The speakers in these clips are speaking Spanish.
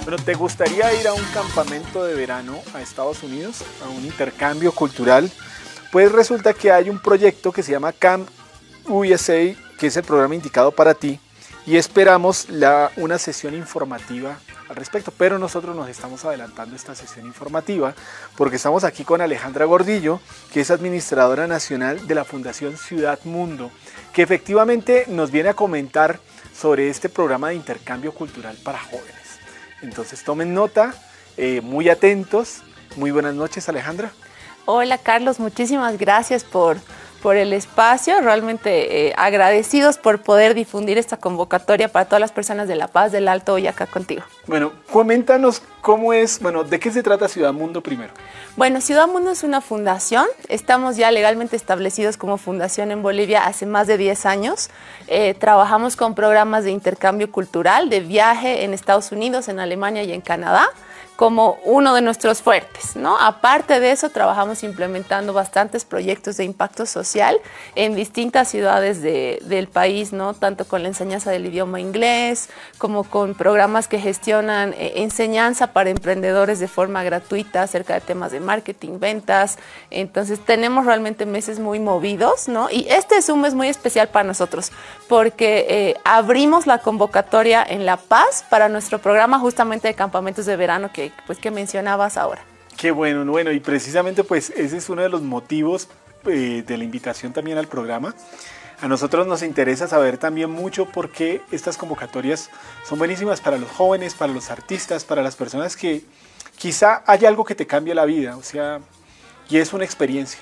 Bueno, ¿te gustaría ir a un campamento de verano a Estados Unidos, a un intercambio cultural? Pues resulta que hay un proyecto que se llama Camp USA, que es el programa indicado para ti, y esperamos una sesión informativa al respecto, pero nosotros nos estamos adelantando esta sesión informativa porque estamos aquí con Alejandra Gordillo, que es administradora nacional de la Fundación Ciudad Mundo, que efectivamente nos viene a comentar sobre este programa de intercambio cultural para jóvenes. Entonces tomen nota, muy atentos. Muy buenas noches, Alejandra. Hola Carlos, muchísimas gracias por el espacio, realmente agradecidos por poder difundir esta convocatoria para todas las personas de La Paz, del Alto hoy acá contigo. Bueno, coméntanos cómo es, ¿de qué se trata Ciudad Mundo primero? Bueno, Ciudad Mundo es una fundación, estamos ya legalmente establecidos como fundación en Bolivia hace más de 10 años. Trabajamos con programas de intercambio cultural, de viaje en Estados Unidos, en Alemania y en Canadá, como uno de nuestros fuertes, ¿no? Aparte de eso, trabajamos implementando bastantes proyectos de impacto social en distintas ciudades del país, ¿no? Tanto con la enseñanza del idioma inglés, como con programas que gestionan enseñanza para emprendedores de forma gratuita acerca de temas de marketing, ventas. Entonces, tenemos realmente meses muy movidos, ¿no? Y este es un mes muy especial para nosotros, porque abrimos la convocatoria en La Paz para nuestro programa justamente de campamentos de verano que mencionabas ahora. Qué bueno, bueno, y precisamente pues ese es uno de los motivos de la invitación también al programa. A nosotros nos interesa saber también mucho por qué estas convocatorias son buenísimas para los jóvenes, para los artistas, para las personas que quizá hay algo que te cambie la vida, o sea, y es una experiencia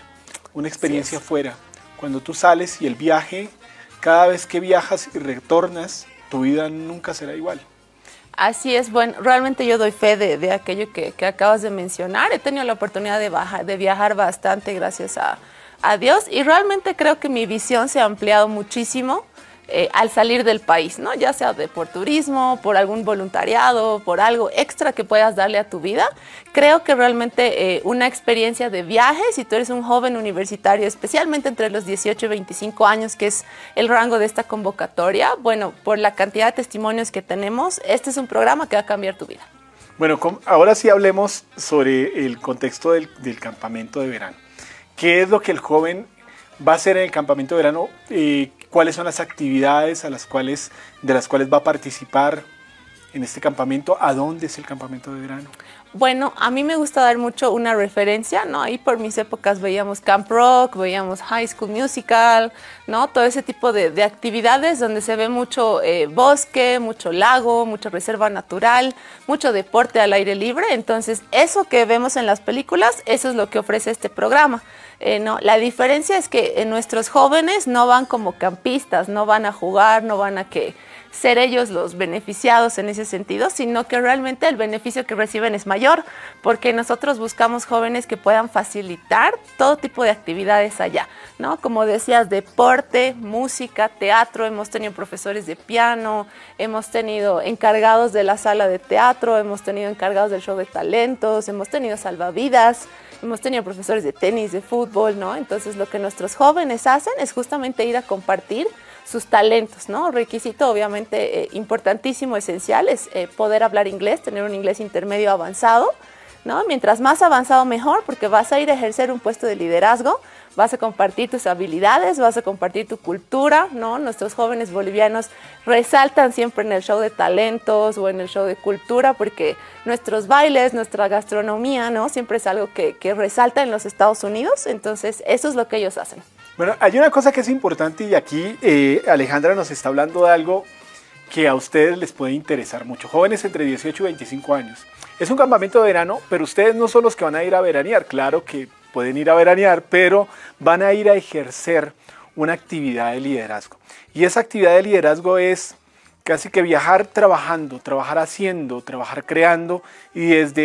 fuera. Cuando tú sales y el viaje, cada vez que viajas y retornas, tu vida nunca será igual. Así es, bueno, realmente yo doy fe de aquello que acabas de mencionar. He tenido la oportunidad de viajar bastante gracias a Dios y realmente creo que mi visión se ha ampliado muchísimo al salir del país, ¿no? Ya sea por turismo, por algún voluntariado, por algo extra que puedas darle a tu vida. Creo que realmente una experiencia de viaje, si tú eres un joven universitario, especialmente entre los 18 y 25 años, que es el rango de esta convocatoria, bueno, por la cantidad de testimonios que tenemos, este es un programa que va a cambiar tu vida. Bueno, ahora sí hablemos sobre el contexto del campamento de verano. ¿Qué es lo que el joven va a hacer en el campamento de verano? ¿Cuáles son las actividades de las cuales va a participar en este campamento? ¿A dónde es el campamento de verano? Bueno, a mí me gusta dar mucho una referencia, ¿no? Ahí por mis épocas veíamos Camp Rock, veíamos High School Musical, ¿no? Todo ese tipo de actividades donde se ve mucho bosque, mucho lago, mucha reserva natural, mucho deporte al aire libre. Entonces, eso que vemos en las películas, eso es lo que ofrece este programa. ¿No? La diferencia es que nuestros jóvenes no van como campistas, no van a jugar, no van a ser ellos los beneficiados en ese sentido, sino que realmente el beneficio que reciben es mayor, porque nosotros buscamos jóvenes que puedan facilitar todo tipo de actividades allá, ¿no? Como decías, deporte, música, teatro, hemos tenido profesores de piano, hemos tenido encargados de la sala de teatro, hemos tenido encargados del show de talentos, hemos tenido salvavidas, hemos tenido profesores de tenis, de fútbol, ¿no? Entonces lo que nuestros jóvenes hacen es justamente ir a compartir sus talentos, ¿no? Requisito obviamente importantísimo, esencial, es poder hablar inglés, tener un inglés intermedio avanzado, ¿no? Mientras más avanzado mejor, porque vas a ir a ejercer un puesto de liderazgo, vas a compartir tus habilidades, vas a compartir tu cultura, ¿no? Nuestros jóvenes bolivianos resaltan siempre en el show de talentos o en el show de cultura porque nuestros bailes, nuestra gastronomía, ¿no? Siempre es algo que resalta en los Estados Unidos, entonces eso es lo que ellos hacen. Bueno, hay una cosa que es importante y aquí Alejandra nos está hablando de algo que a ustedes les puede interesar mucho. Jóvenes entre 18 y 25 años. Es un campamento de verano, pero ustedes no son los que van a ir a veranear. Claro que pueden ir a veranear, pero van a ir a ejercer una actividad de liderazgo. Y esa actividad de liderazgo es casi que viajar trabajando, trabajar haciendo, trabajar creando y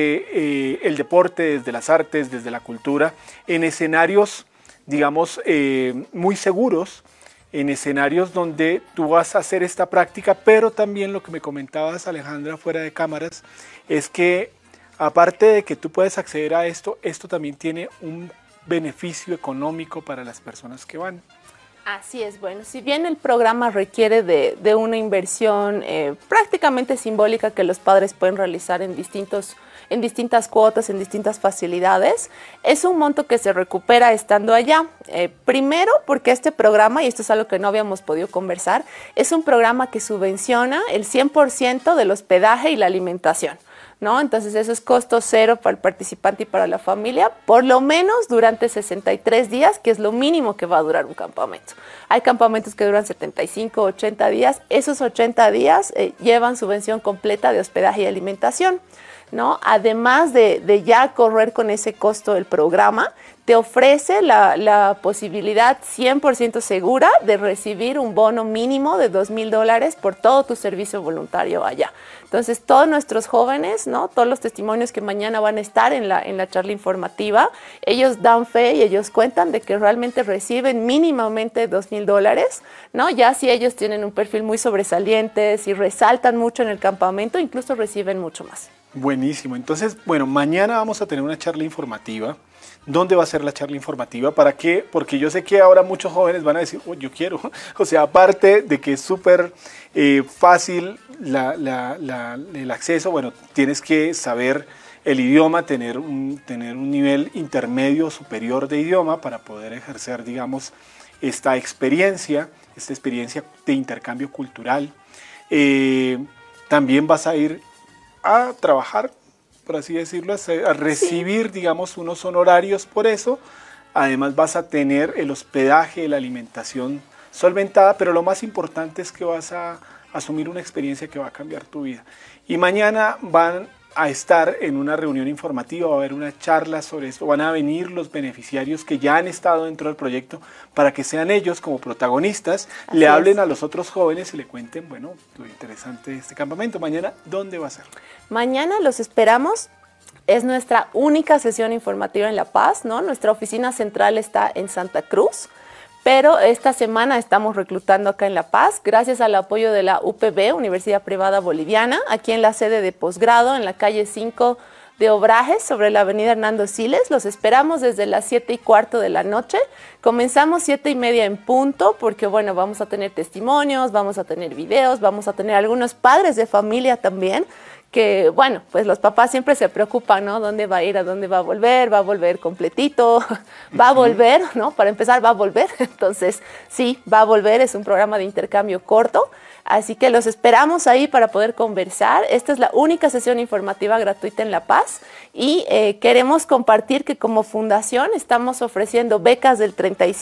desde el deporte, desde las artes, desde la cultura, en escenarios, digamos, muy seguros, en escenarios donde tú vas a hacer esta práctica, pero también lo que me comentabas, Alejandra, fuera de cámaras, es que aparte de que tú puedes acceder a esto, esto también tiene un beneficio económico para las personas que van. Así es, bueno, si bien el programa requiere de una inversión prácticamente simbólica que los padres pueden realizar en distintas cuotas, en distintas facilidades, es un monto que se recupera estando allá. Primero, porque este programa, y esto es algo que no habíamos podido conversar, es un programa que subvenciona el 100% del hospedaje y la alimentación, ¿no? Entonces eso es costo cero para el participante y para la familia, por lo menos durante 63 días, que es lo mínimo que va a durar un campamento. Hay campamentos que duran 75, 80 días. Esos 80 días llevan subvención completa de hospedaje y alimentación, ¿no? Además de ya correr con ese costo del programa, te ofrece la posibilidad 100% segura de recibir un bono mínimo de $2,000 por todo tu servicio voluntario allá. Entonces, todos nuestros jóvenes, ¿no? Todos los testimonios que mañana van a estar en la charla informativa, ellos dan fe y ellos cuentan de que realmente reciben mínimamente $2,000, ¿no? Ya si ellos tienen un perfil muy sobresaliente, si resaltan mucho en el campamento, incluso reciben mucho más. Buenísimo. Entonces, bueno, mañana vamos a tener una charla informativa. ¿Dónde va a ser la charla informativa? ¿Para qué? Porque yo sé que ahora muchos jóvenes van a decir, oh, yo quiero. O sea, aparte de que es súper fácil el acceso, bueno, tienes que saber el idioma, tener un nivel intermedio superior de idioma para poder ejercer, digamos, esta experiencia de intercambio cultural. También vas a ir a trabajar, por así decirlo, a recibir, sí, digamos, unos honorarios por eso. Además vas a tener el hospedaje, la alimentación solventada, pero lo más importante es que vas a asumir una experiencia que va a cambiar tu vida. Y mañana van a estar en una reunión informativa, va a haber una charla sobre esto, van a venir los beneficiarios que ya han estado dentro del proyecto para que sean ellos como protagonistas, le hablen a los otros jóvenes y le cuenten, bueno, lo interesante de este campamento. Mañana, ¿dónde va a ser? Mañana los esperamos. Es nuestra única sesión informativa en La Paz, ¿no? Nuestra oficina central está en Santa Cruz, pero esta semana estamos reclutando acá en La Paz, gracias al apoyo de la UPB, Universidad Privada Boliviana, aquí en la sede de posgrado, en la calle 5 de Obrajes, sobre la avenida Hernando Siles. Los esperamos desde las 7:15 de la noche. Comenzamos 7:30 en punto, porque bueno, vamos a tener testimonios, vamos a tener videos, vamos a tener algunos padres de familia también, que bueno, pues los papás siempre se preocupan, ¿no? ¿Dónde va a ir? ¿A dónde va a volver completito? ¿Va a volver? ¿No? Para empezar, va a volver. Entonces, sí, va a volver, es un programa de intercambio corto, así que los esperamos ahí para poder conversar. Esta es la única sesión informativa gratuita en La Paz y queremos compartir que como fundación estamos ofreciendo becas del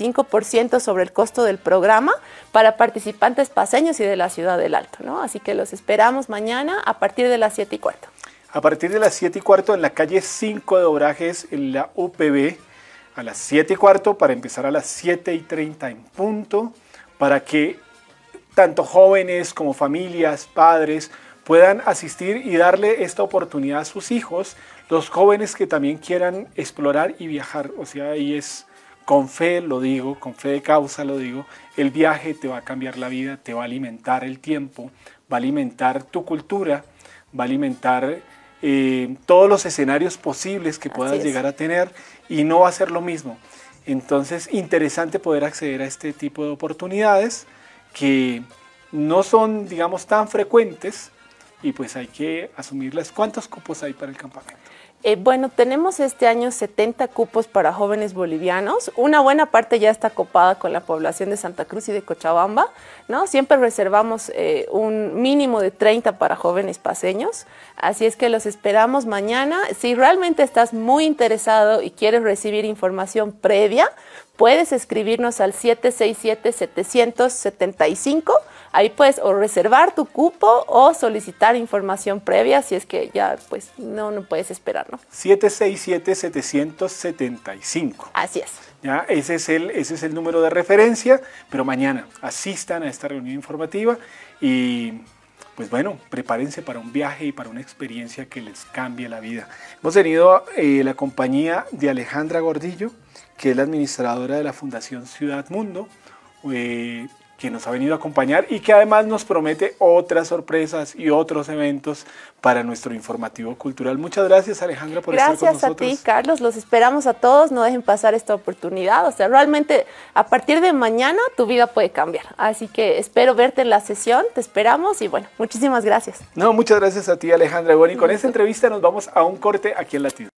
35% sobre el costo del programa para participantes paceños y de la ciudad del Alto, ¿no? Así que los esperamos mañana a partir de las 7:15. A partir de las 7:15 en la calle 5 de Obrajes, en la UPB, a las 7:15 para empezar a las 7:30 en punto, para que tanto jóvenes como familias, padres, puedan asistir y darle esta oportunidad a sus hijos, los jóvenes que también quieran explorar y viajar. O sea, ahí es con fe, lo digo, con fe de causa lo digo, el viaje te va a cambiar la vida, te va a alimentar el tiempo, va a alimentar tu cultura, va a alimentar todos los escenarios posibles que puedas llegar a tener y no va a ser lo mismo. Entonces, interesante poder acceder a este tipo de oportunidades que no son, digamos, tan frecuentes y pues hay que asumirlas. ¿Cuántos cupos hay para el campamento? Bueno, tenemos este año 70 cupos para jóvenes bolivianos. Una buena parte ya está copada con la población de Santa Cruz y de Cochabamba, ¿no? Siempre reservamos un mínimo de 30 para jóvenes paceños. Así es que los esperamos mañana. Si realmente estás muy interesado y quieres recibir información previa, puedes escribirnos al 767-775. Ahí puedes o reservar tu cupo o solicitar información previa si es que ya pues no puedes esperar, ¿no? 767-775. Así es. Ya, ese es el número de referencia, pero mañana asistan a esta reunión informativa y pues bueno, prepárense para un viaje y para una experiencia que les cambie la vida. Hemos tenido la compañía de Alejandra Gordillo, que es la administradora de la Fundación Ciudad Mundo, que nos ha venido a acompañar y que además nos promete otras sorpresas y otros eventos para nuestro informativo cultural. Muchas gracias, Alejandra, por estar con nosotros. Gracias a ti, Carlos. Los esperamos a todos. No dejen pasar esta oportunidad. O sea, realmente a partir de mañana tu vida puede cambiar. Así que espero verte en la sesión. Te esperamos y bueno, muchísimas gracias. No, muchas gracias a ti, Alejandra. Bueno, y con esta entrevista nos vamos a un corte aquí en Latido.